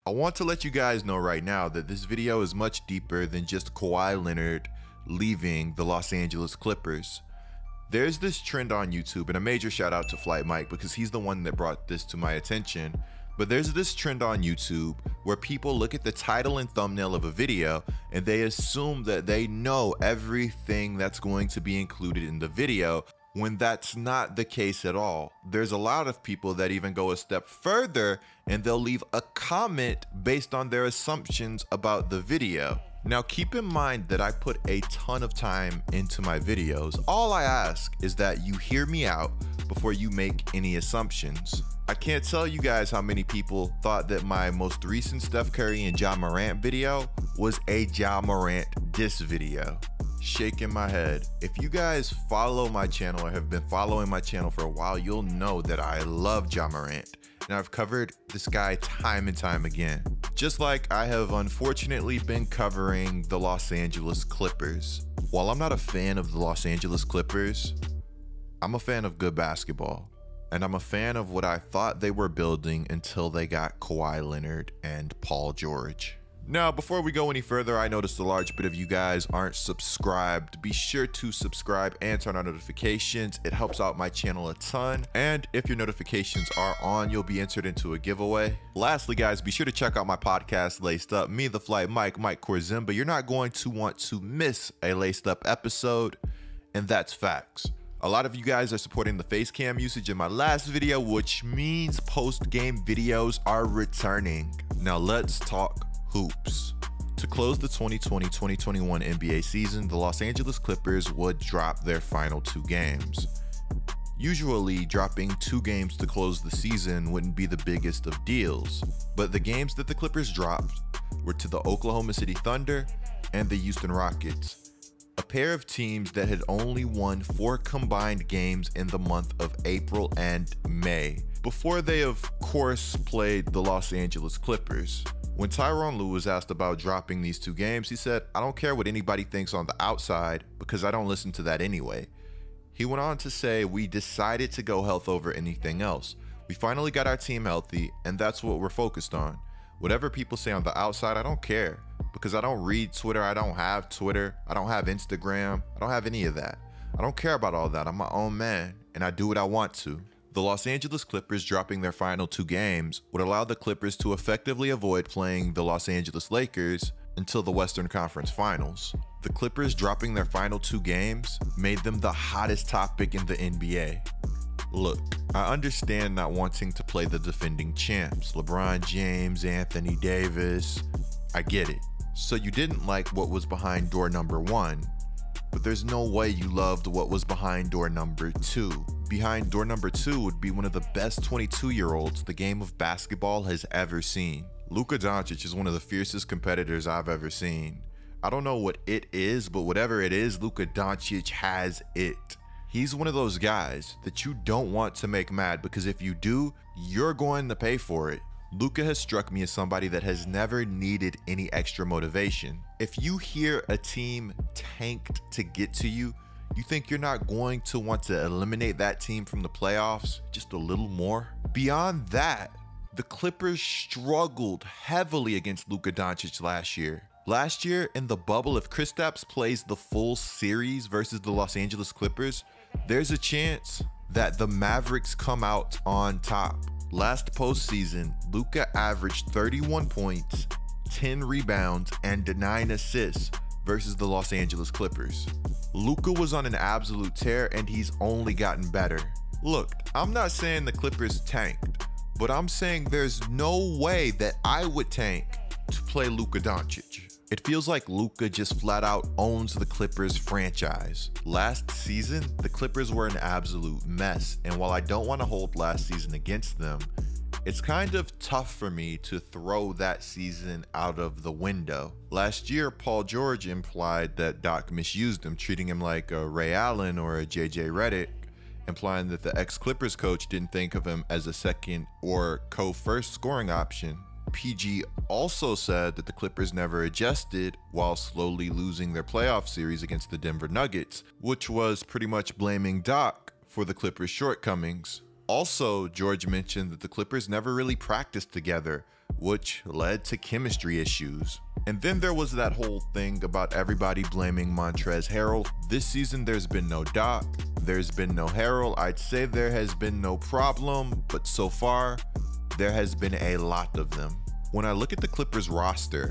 I want to let you guys know right now that this video is much deeper than just Kawhi Leonard leaving the Los Angeles Clippers. There's this trend on YouTube, and a major shout out to Flight Mike because he's the one that brought this to my attention. But there's this trend on YouTube where people look at the title and thumbnail of a video and they assume that they know everything that's going to be included in the video, when that's not the case at all. There's a lot of people that even go a step further and they'll leave a comment based on their assumptions about the video. Now keep in mind that I put a ton of time into my videos. All I ask is that you hear me out before you make any assumptions. I can't tell you guys how many people thought that my most recent Steph Curry and Ja Morant video was a Ja Morant diss video. Shaking my head. If you guys follow my channel or have been following my channel for a while, you'll know that I love Ja Morant. And I've covered this guy time and time again. Just like I have unfortunately been covering the Los Angeles Clippers. While I'm not a fan of the Los Angeles Clippers, I'm a fan of good basketball. And I'm a fan of what I thought they were building until they got Kawhi Leonard and Paul George. Now, before we go any further, I noticed a large bit of you guys aren't subscribed. Be sure to subscribe and turn on notifications. It helps out my channel a ton. And if your notifications are on, you'll be entered into a giveaway. Lastly, guys, be sure to check out my podcast, Laced Up. Me, the Flight Mike, Mike Korzimba. You're not going to want to miss a Laced Up episode, and that's facts. A lot of you guys are supporting the face cam usage in my last video, which means post-game videos are returning. Now let's talk hoops. To close the 2020-2021 NBA season, the Los Angeles Clippers would drop their final 2 games. Usually, dropping 2 games to close the season wouldn't be the biggest of deals, but the games that the Clippers dropped were to the Oklahoma City Thunder and the Houston Rockets, a pair of teams that had only won 4 combined games in the month of April and May, before they of course played the Los Angeles Clippers. When Tyronn Lue was asked about dropping these 2 games, he said, "I don't care what anybody thinks on the outside because I don't listen to that anyway." He went on to say, "We decided to go health over anything else. We finally got our team healthy, and that's what we're focused on. Whatever people say on the outside, I don't care because I don't read Twitter. I don't have Twitter. I don't have Instagram. I don't have any of that. I don't care about all that. I'm my own man, and I do what I want to." The Los Angeles Clippers dropping their final 2 games would allow the Clippers to effectively avoid playing the Los Angeles Lakers until the Western Conference Finals. The Clippers dropping their final 2 games made them the hottest topic in the NBA. Look, I understand not wanting to play the defending champs, LeBron James, Anthony Davis. I get it. So you didn't like what was behind door number 1, but there's no way you loved what was behind door number 2. Behind door number 2 would be one of the best 22-year-olds the game of basketball has ever seen. Luka Doncic is one of the fiercest competitors I've ever seen. I don't know what it is, but whatever it is, Luka Doncic has it. He's one of those guys that you don't want to make mad because if you do, you're going to pay for it. Luka has struck me as somebody that has never needed any extra motivation. If you hear a team tanked to get to you, you think you're not going to want to eliminate that team from the playoffs just a little more? Beyond that, the Clippers struggled heavily against Luka Doncic last year. Last year in the bubble, if Kristaps plays the full series versus the Los Angeles Clippers, there's a chance that the Mavericks come out on top. Last postseason, Luka averaged 31 points, 10 rebounds, and 9 assists versus the Los Angeles Clippers. Luka was on an absolute tear and he's only gotten better. Look, I'm not saying the Clippers tanked, but I'm saying there's no way that I would tank to play Luka Doncic. It feels like Luka just flat out owns the Clippers franchise. Last season, the Clippers were an absolute mess, and while I don't want to hold last season against them, it's kind of tough for me to throw that season out of the window. Last year, Paul George implied that Doc misused him, treating him like a Ray Allen or a JJ Redick, implying that the ex-Clippers coach didn't think of him as a second or co-first scoring option. PG also said that the Clippers never adjusted while slowly losing their playoff series against the Denver Nuggets, which was pretty much blaming Doc for the Clippers' shortcomings. Also, George mentioned that the Clippers never really practiced together, which led to chemistry issues. And then there was that whole thing about everybody blaming Montrezl Harrell. This season there's been no Doc, there's been no Harrell. I'd say there has been no problem, but so far there has been a lot of them. When I look at the Clippers roster,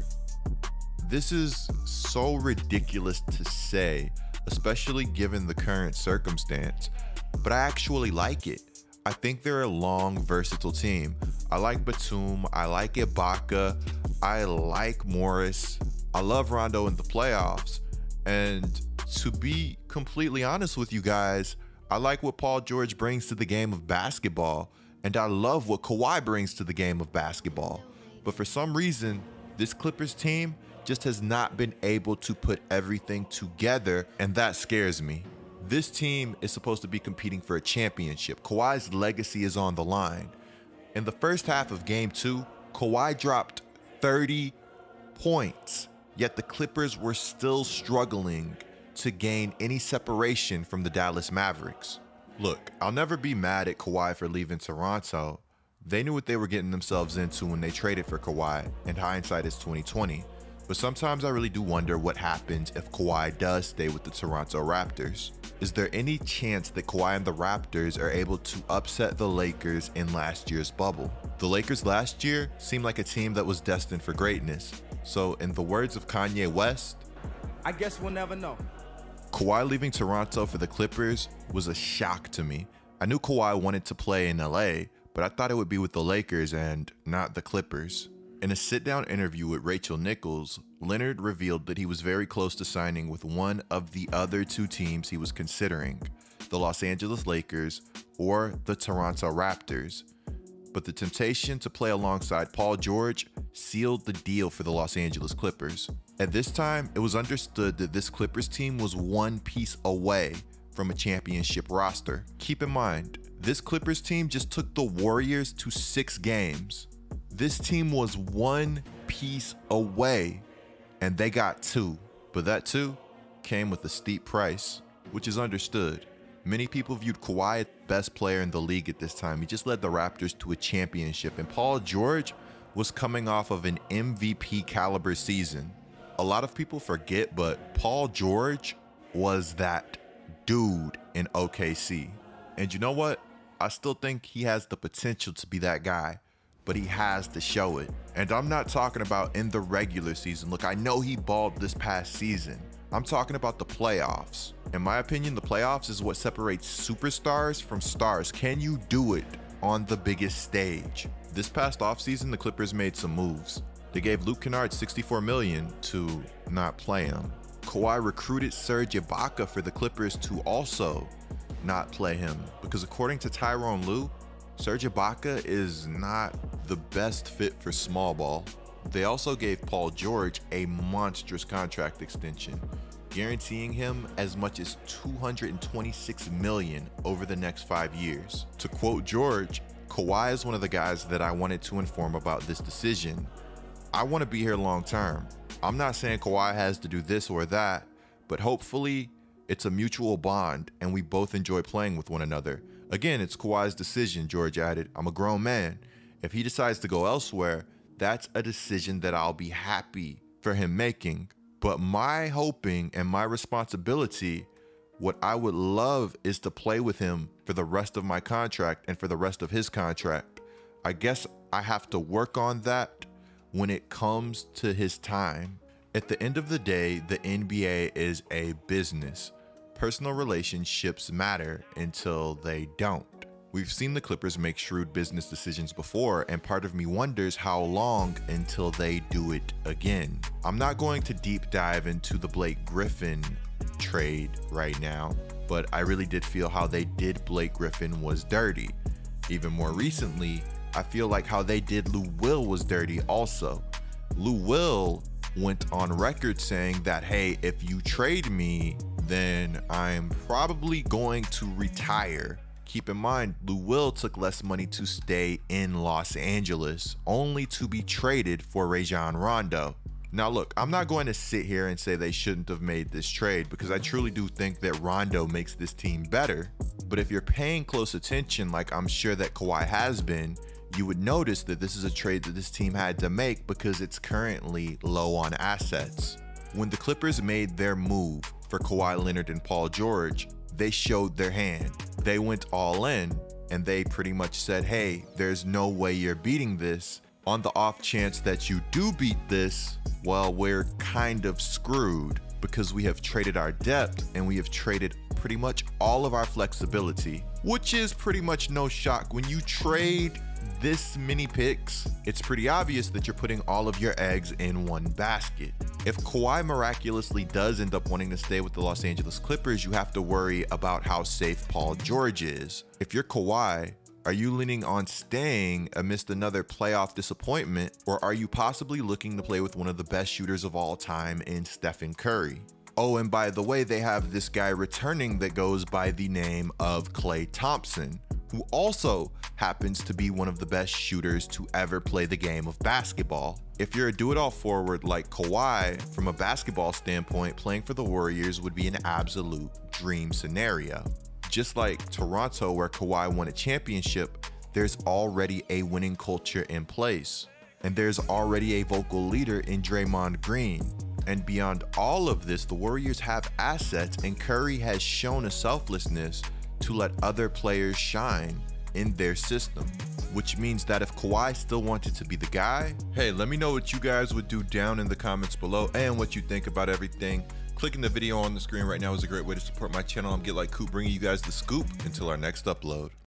this is so ridiculous to say, especially given the current circumstance, but I actually like it. I think they're a long, versatile team. I like Batum, I like Ibaka, I like Morris, I love Rondo in the playoffs, and to be completely honest with you guys, I like what Paul George brings to the game of basketball, and I love what Kawhi brings to the game of basketball. But for some reason, this Clippers team just has not been able to put everything together, and that scares me. This team is supposed to be competing for a championship. Kawhi's legacy is on the line. In the first half of Game 2, Kawhi dropped 30 points, yet the Clippers were still struggling to gain any separation from the Dallas Mavericks. Look, I'll never be mad at Kawhi for leaving Toronto. They knew what they were getting themselves into when they traded for Kawhi, and hindsight is 2020. But sometimes I really do wonder what happens if Kawhi does stay with the Toronto Raptors. Is there any chance that Kawhi and the Raptors are able to upset the Lakers in last year's bubble? The Lakers last year seemed like a team that was destined for greatness. So in the words of Kanye West, I guess we'll never know. Kawhi leaving Toronto for the Clippers was a shock to me. I knew Kawhi wanted to play in LA, but I thought it would be with the Lakers and not the Clippers. In a sit-down interview with Rachel Nichols, Leonard revealed that he was very close to signing with one of the other two teams he was considering, the Los Angeles Lakers or the Toronto Raptors. But the temptation to play alongside Paul George sealed the deal for the Los Angeles Clippers. At this time, it was understood that this Clippers team was one piece away from a championship roster. Keep in mind, this Clippers team just took the Warriors to 6 games. This team was one piece away, and they got 2. But that 2 came with a steep price, which is understood. Many people viewed Kawhi as the best player in the league at this time. He just led the Raptors to a championship, and Paul George was coming off of an MVP caliber season. A lot of people forget, but Paul George was that dude in OKC. And you know what? I still think he has the potential to be that guy, but he has to show it. And I'm not talking about in the regular season. Look, I know he balled this past season. I'm talking about the playoffs. In my opinion, the playoffs is what separates superstars from stars. Can you do it on the biggest stage? This past offseason, the Clippers made some moves. They gave Luke Kennard $64 million to not play him. Kawhi recruited Serge Ibaka for the Clippers to also not play him, because according to Tyronn Lue, Serge Ibaka is not the best fit for small ball. They also gave Paul George a monstrous contract extension, guaranteeing him as much as $226 million over the next 5 years. To quote George, Kawhi is one of the guys that I wanted to inform about this decision. I want to be here long term. I'm not saying Kawhi has to do this or that, but hopefully it's a mutual bond and we both enjoy playing with one another. Again, it's Kawhi's decision, George added. I'm a grown man. If he decides to go elsewhere, that's a decision that I'll be happy for him making. But my hoping and my responsibility, what I would love is to play with him for the rest of my contract and for the rest of his contract. I guess I have to work on that when it comes to his time. At the end of the day, the NBA is a business. Personal relationships matter until they don't. We've seen the Clippers make shrewd business decisions before, and part of me wonders how long until they do it again. I'm not going to deep dive into the Blake Griffin trade right now, but I really did feel how they did Blake Griffin was dirty. Even more recently, I feel like how they did Lou Will was dirty also. Lou Will went on record saying that, hey, if you trade me, then I'm probably going to retire. Keep in mind, Lou Will took less money to stay in Los Angeles, only to be traded for Rajon Rondo. Now look, I'm not going to sit here and say they shouldn't have made this trade, because I truly do think that Rondo makes this team better. But if you're paying close attention, like I'm sure that Kawhi has been, you would notice that this is a trade that this team had to make because it's currently low on assets. When the Clippers made their move for Kawhi Leonard and Paul George, they showed their hand. They went all in and they pretty much said, hey, there's no way you're beating this. On the off chance that you do beat this, well, we're kind of screwed because we have traded our depth and we have traded pretty much all of our flexibility, which is pretty much no shock. When you trade this many picks, it's pretty obvious that you're putting all of your eggs in one basket. If Kawhi miraculously does end up wanting to stay with the Los Angeles Clippers, you have to worry about how safe Paul George is. If you're Kawhi, are you leaning on staying amidst another playoff disappointment, or are you possibly looking to play with one of the best shooters of all time in Stephen Curry? Oh, and by the way, they have this guy returning that goes by the name of Klay Thompson, who also happens to be one of the best shooters to ever play the game of basketball. If you're a do-it-all forward like Kawhi, from a basketball standpoint, playing for the Warriors would be an absolute dream scenario. Just like Toronto, where Kawhi won a championship, there's already a winning culture in place. And there's already a vocal leader in Draymond Green. And beyond all of this, the Warriors have assets, and Curry has shown a selflessness to let other players shine in their system, which means that if Kawhi still wanted to be the guy, hey, let me know what you guys would do down in the comments below and what you think about everything. Clicking the video on the screen right now is a great way to support my channel. I'm Get Like Coop, bringing you guys the scoop until our next upload.